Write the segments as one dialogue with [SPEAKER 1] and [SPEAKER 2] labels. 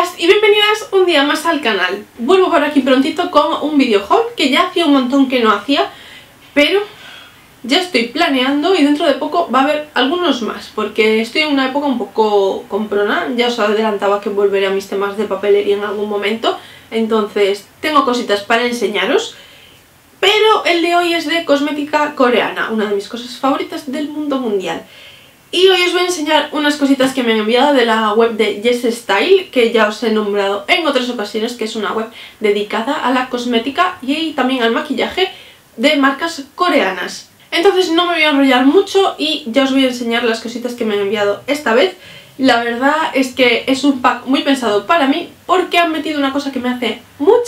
[SPEAKER 1] Bienvenidas y bienvenidas un día más al canal. Vuelvo por aquí prontito con un video haul que ya hacía un montón que no hacía, pero ya estoy planeando y dentro de poco va a haber algunos más, porque estoy en una época un poco comprona. Ya os adelantaba que volveré a mis temas de papelería en algún momento, entonces tengo cositas para enseñaros. Pero el de hoy es de cosmética coreana, una de mis cosas favoritas del mundo mundial. Y hoy os voy a enseñar unas cositas que me han enviado de la web de Yes Style, que ya os he nombrado en otras ocasiones, que es una web dedicada a la cosmética y también al maquillaje de marcas coreanas. Entonces no me voy a enrollar mucho y ya os voy a enseñar las cositas que me han enviado esta vez. La verdad es que es un pack muy pensado para mí porque han metido una cosa que me hace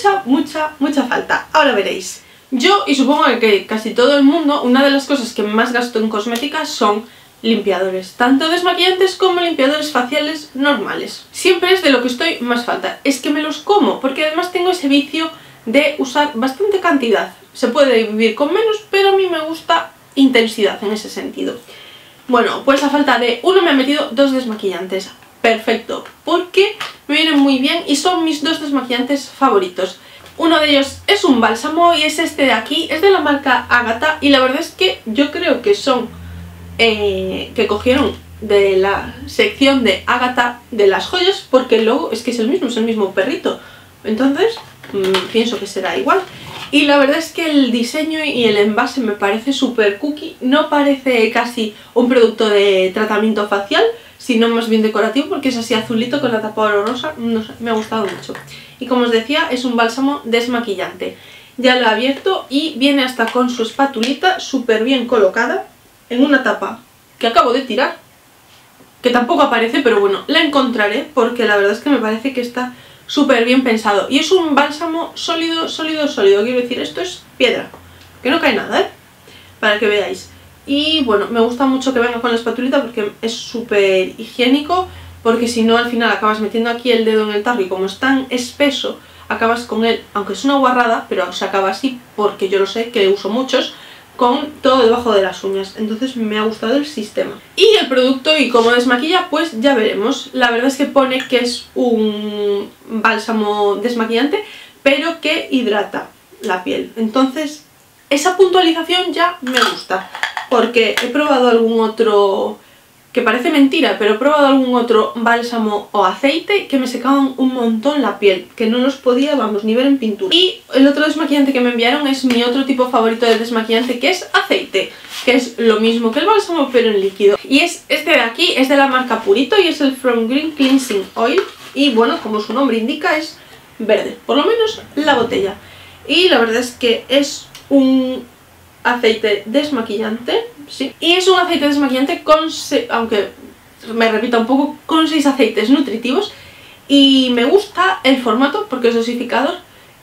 [SPEAKER 1] mucha falta. Ahora veréis. Yo, y supongo que casi todo el mundo, una de las cosas que más gasto en cosmética son limpiadores, tanto desmaquillantes como limpiadores faciales normales. Siempre es de lo que estoy más falta, es que me los como, porque además tengo ese vicio de usar bastante cantidad. Se puede vivir con menos, pero a mí me gusta intensidad en ese sentido. Bueno, pues a falta de uno me han metido dos desmaquillantes. Perfecto, porque me vienen muy bien y son mis dos desmaquillantes favoritos. Uno de ellos es un bálsamo y es este de aquí, es de la marca Agatha, y la verdad es que yo creo que son que cogieron de la sección de Agatha de las joyas, porque el logo es que es el mismo perrito, entonces pienso que será igual. Y la verdad es que el diseño y el envase me parece súper cookie, no parece casi un producto de tratamiento facial, sino más bien decorativo, porque es así azulito con la tapa rosa, no sé, me ha gustado mucho. Y como os decía, es un bálsamo desmaquillante. Ya lo he abierto y viene hasta con su espatulita súper bien colocada en una tapa que acabo de tirar, que tampoco aparece, pero bueno, la encontraré porque la verdad es que me parece que está súper bien pensado. Y es un bálsamo sólido, quiero decir, esto es piedra, que no cae nada, ¿eh? Para que veáis. Y bueno, me gusta mucho que venga con la espatulita porque es súper higiénico, porque si no al final acabas metiendo aquí el dedo en el tarro y como es tan espeso, acabas con él, aunque es una guarrada, pero se acaba así porque yo lo sé, que uso muchos, con todo debajo de las uñas. Entonces me ha gustado el sistema. Y el producto y cómo desmaquilla, pues ya veremos. La verdad es que pone que es un bálsamo desmaquillante, pero que hidrata la piel. Entonces esa puntualización ya me gusta, porque he probado algún otro, que parece mentira, pero he probado algún otro bálsamo o aceite que me secaban un montón la piel, que no los podía, vamos, ni ver en pintura. Y el otro desmaquillante que me enviaron es mi otro tipo favorito de desmaquillante, que es aceite, que es lo mismo que el bálsamo pero en líquido. Y es este de aquí, es de la marca Purito y es el From Green Cleansing Oil. Y bueno, como su nombre indica, es verde, por lo menos la botella. Y la verdad es que es un aceite desmaquillante, sí. Y es un aceite desmaquillante con, aunque me repita un poco, con 6 aceites nutritivos. Y me gusta el formato porque es dosificador.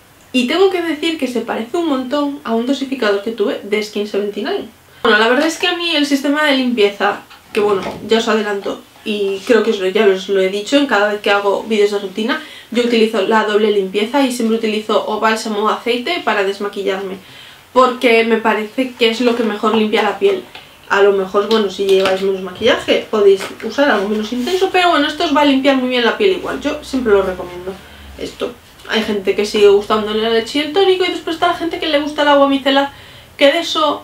[SPEAKER 1] Y tengo que decir que se parece un montón a un dosificador que tuve de Skin 79. Bueno, la verdad es que a mí el sistema de limpieza, que bueno, ya os adelanto y creo que ya os lo he dicho en cada vez que hago vídeos de rutina, yo utilizo la doble limpieza y siempre utilizo o bálsamo o aceite para desmaquillarme, porque me parece que es lo que mejor limpia la piel. A lo mejor, bueno, si lleváis menos maquillaje podéis usar algo menos intenso, pero bueno, esto os va a limpiar muy bien la piel igual. Yo siempre lo recomiendo esto. Hay gente que sigue gustándole la leche y el tónico, y después está la gente que le gusta el agua micelar, que de eso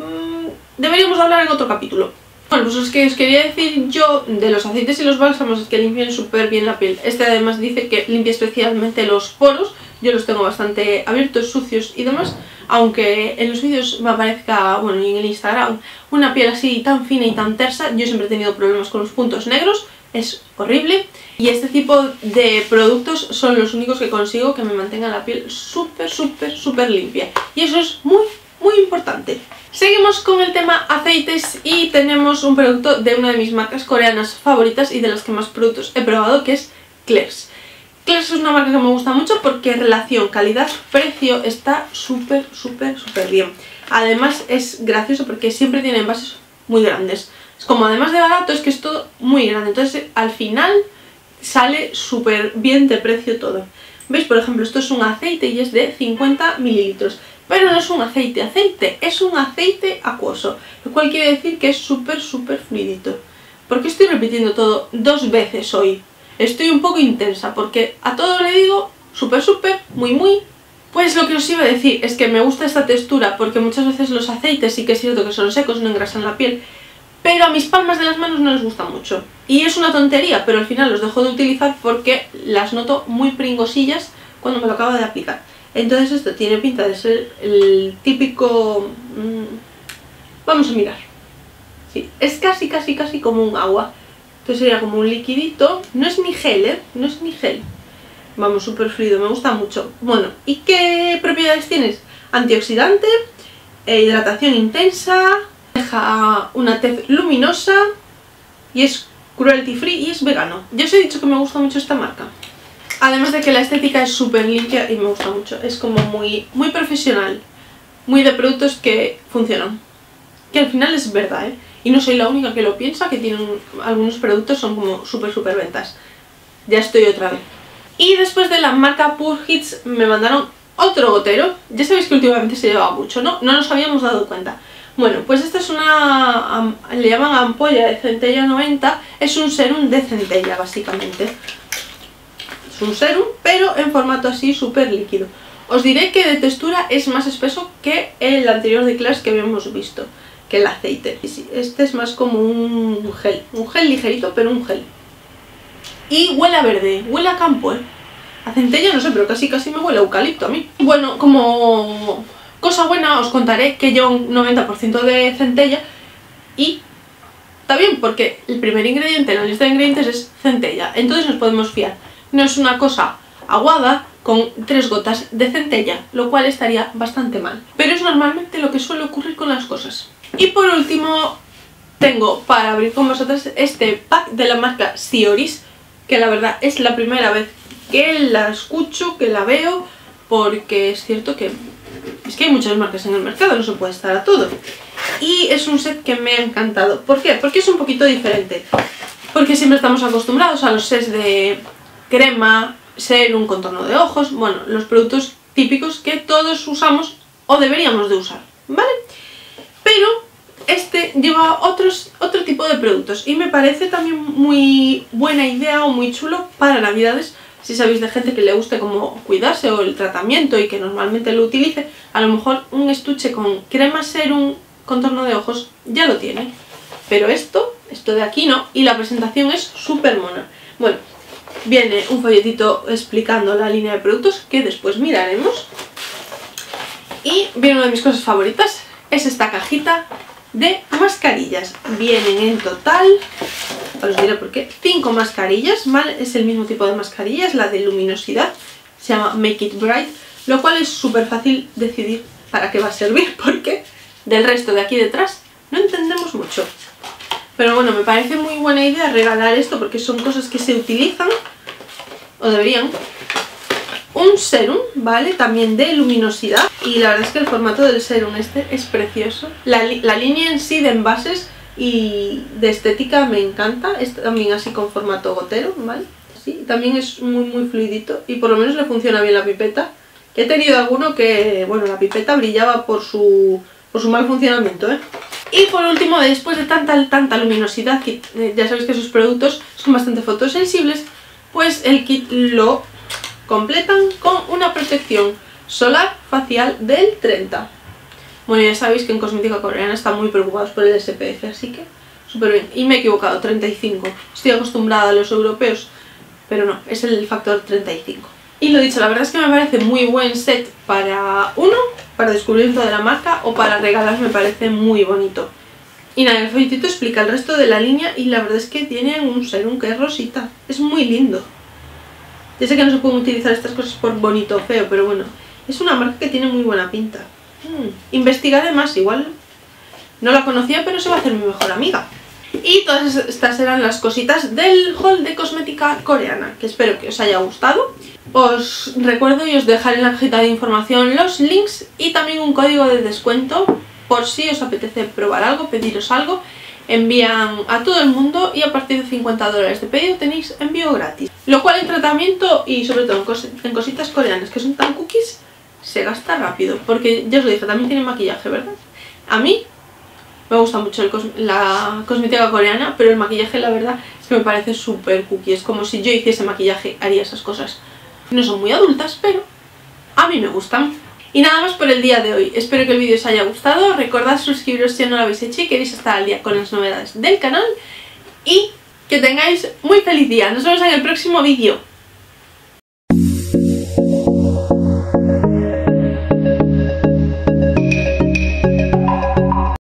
[SPEAKER 1] deberíamos hablar en otro capítulo. Bueno, pues es que os quería decir yo de los aceites y los bálsamos que limpian súper bien la piel. Este además dice que limpia especialmente los poros. Yo los tengo bastante abiertos, sucios y demás, aunque en los vídeos me aparezca, bueno, y en el Instagram, una piel así tan fina y tan tersa. Yo siempre he tenido problemas con los puntos negros, es horrible. Y este tipo de productos son los únicos que consigo que me mantengan la piel súper limpia. Y eso es muy importante. Seguimos con el tema aceites y tenemos un producto de una de mis marcas coreanas favoritas y de las que más productos he probado, que es Klairs. Klairs es una marca que me gusta mucho porque relación calidad-precio está súper bien. Además es gracioso porque siempre tiene envases muy grandes. Es como, además de barato, es que es todo muy grande. Entonces al final sale súper bien de precio todo. ¿Veis? Por ejemplo, esto es un aceite y es de 50 mililitros. Pero no es un aceite, es un aceite acuoso, lo cual quiere decir que es súper fluidito. ¿Por qué estoy repitiendo todo 2 veces hoy? estoy un poco intensa porque a todo le digo súper, muy. Pues lo que os iba a decir es que me gusta esta textura porque muchas veces los aceites sí que es cierto que son secos, no engrasan la piel, pero a mis palmas de las manos no les gusta mucho. Y es una tontería, pero al final los dejo de utilizar porque las noto muy pringosillas cuando me lo acabo de aplicar. Entonces esto tiene pinta de ser el típico... vamos a mirar. Sí, es casi como un agua. Entonces sería como un liquidito. No es ni gel, no es ni gel. Vamos, súper fluido, me gusta mucho. Bueno, ¿y qué propiedades tienes? Antioxidante, hidratación intensa, deja una tez luminosa y es cruelty free y es vegano. Ya os he dicho que me gusta mucho esta marca. Además de que la estética es súper limpia y me gusta mucho. Es como muy profesional, muy de productos que funcionan. Que al final es verdad, ¿eh? Y no soy la única que lo piensa, que tienen algunos productos son como súper ventas. Ya estoy otra vez. Y después de la marca Pure Hits me mandaron otro gotero. Ya sabéis que últimamente se llevaba mucho, ¿no? No nos habíamos dado cuenta. Bueno, pues esta es una... le llaman ampolla de centella 90. Es un serum de centella, básicamente. Es un serum, pero en formato así súper líquido. Os diré que de textura es más espeso que el anterior de Clarks que habíamos visto, que el aceite. Y sí, este es más como un gel ligerito, pero un gel. Y huele a verde, huele a campo, ¿eh? A centella no sé, pero casi me huele a eucalipto a mí. Bueno, como cosa buena os contaré que lleva un 90% de centella y está bien porque el primer ingrediente en la lista de ingredientes es centella, entonces nos podemos fiar. No es una cosa aguada con 3 gotas de centella, lo cual estaría bastante mal. Pero es normalmente lo que suele ocurrir con las cosas. Y por último tengo para abrir con vosotros este pack de la marca Sioris, que la verdad es la primera vez que la escucho, que la veo, porque es cierto que es que hay muchas marcas en el mercado, no se puede estar a todo. Y es un set que me ha encantado. ¿Por qué? Porque es un poquito diferente. Porque siempre estamos acostumbrados a los sets de crema, serum, contorno de ojos, bueno, los productos típicos que todos usamos o deberíamos de usar, ¿vale? Pero este lleva otro tipo de productos y me parece también muy buena idea o muy chulo para navidades. Si sabéis de gente que le guste como cuidarse o el tratamiento y que normalmente lo utilice, a lo mejor un estuche con crema, serum, contorno de ojos ya lo tiene. Pero esto de aquí no, y la presentación es súper mona. Bueno, viene un folletito explicando la línea de productos que después miraremos. Y viene una de mis cosas favoritas, es esta cajita de mascarillas. Vienen en total, os diré por qué, 5 mascarillas, ¿vale? Es el mismo tipo de mascarillas, la de luminosidad, se llama Make It Bright, lo cual es súper fácil decidir para qué va a servir, porque del resto de aquí detrás no entendemos mucho. Pero bueno, me parece muy buena idea regalar esto porque son cosas que se utilizan, o deberían. Un serum, ¿vale? También de luminosidad. Y la verdad es que el formato del serum este es precioso. La línea en sí de envases y de estética me encanta. Es también así con formato gotero, ¿vale? Sí, también es muy fluidito y por lo menos le funciona bien la pipeta. Que he tenido alguno que, bueno, la pipeta brillaba por su mal funcionamiento, ¿eh? Y por último, después de tanta luminosidad, que ya sabéis que sus productos son bastante fotosensibles, pues el kit lo completan con una protección solar facial del 30. Bueno, ya sabéis que en cosmética coreana están muy preocupados por el SPF, así que súper bien. Y me he equivocado, 35. Estoy acostumbrada a los europeos, pero no, es el factor 35. Y lo dicho, la verdad es que me parece muy buen set para para descubrimiento de la marca, o para regalar me parece muy bonito. Y nada, el folletito explica el resto de la línea y la verdad es que tiene un serum que es rosita. Es muy lindo. Ya sé que no se pueden utilizar estas cosas por bonito o feo, pero bueno, es una marca que tiene muy buena pinta. Investigaré más, igual no la conocía, pero se va a hacer mi mejor amiga. Y todas estas eran las cositas del haul de cosmética coreana, que espero que os haya gustado. Os recuerdo y os dejaré en la cajita de información los links y también un código de descuento por si os apetece probar algo, pediros algo. Envían a todo el mundo y a partir de $50 de pedido tenéis envío gratis. Lo cual en tratamiento y sobre todo en cositas coreanas que son tan cookies se gasta rápido. Porque ya os lo dije, también tienen maquillaje, ¿verdad? A mí Me gusta mucho la cosmética coreana, pero el maquillaje la verdad es que me parece súper cookie. Es como si yo hiciese maquillaje, haría esas cosas. No son muy adultas, pero a mí me gustan. Y nada más por el día de hoy. Espero que el vídeo os haya gustado. Recordad suscribiros si no lo habéis hecho y queréis estar al día con las novedades del canal. Y que tengáis muy feliz día. Nos vemos en el próximo vídeo.